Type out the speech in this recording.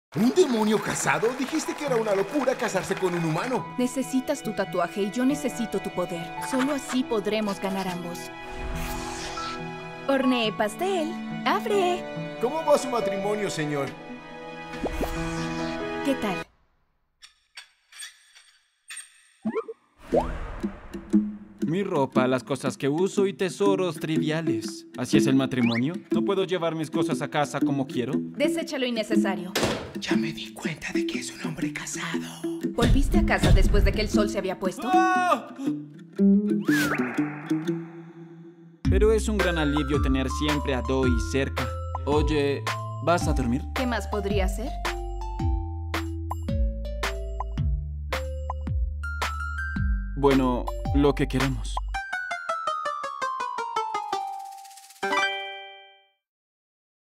¿Un demonio casado? Dijiste que era una locura casarse con un humano. Necesitas tu tatuaje y yo necesito tu poder. Solo así podremos ganar ambos. Horneé pastel. ¡Abre! ¿Cómo va su matrimonio, señor? ¿Qué tal? Mi ropa, las cosas que uso y tesoros triviales. ¿Así es el matrimonio? ¿No puedo llevar mis cosas a casa como quiero? Desecha lo innecesario. Ya me di cuenta de que es un hombre casado. ¿Volviste a casa después de que el sol se había puesto? ¡Ah! Pero es un gran alivio tener siempre a Doi cerca. Oye, ¿vas a dormir? ¿Qué más podría hacer? Bueno, lo que queramos.